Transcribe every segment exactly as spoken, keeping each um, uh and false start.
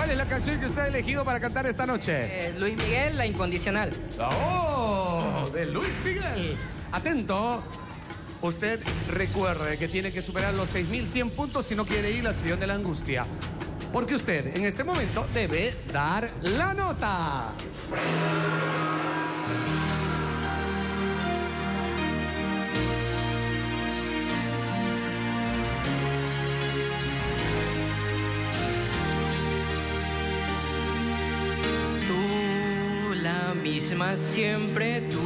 ¿Cuál es la canción que usted ha elegido para cantar esta noche? Eh, Luis Miguel, La Incondicional. ¡Oh! De Luis Miguel. Atento. Usted recuerde que tiene que superar los seis mil cien puntos si no quiere ir al sillón de la angustia. Porque usted en este momento debe dar la nota. Tú, la misma siempre tú.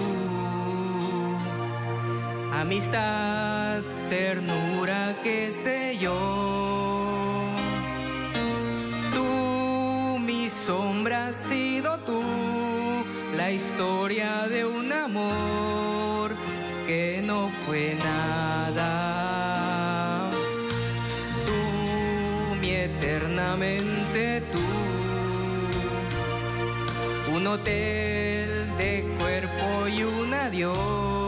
Amistad, ternura, qué sé yo. Tú, mi sombra, has sido tú. La historia de un amor que no fue nada. Tú, mi eternamente tú. Un hotel de cuerpo y un adiós.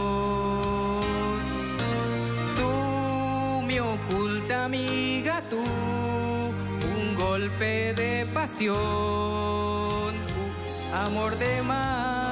Tú, mi oculta amiga, tú. Un golpe de pasión. Amor de mar.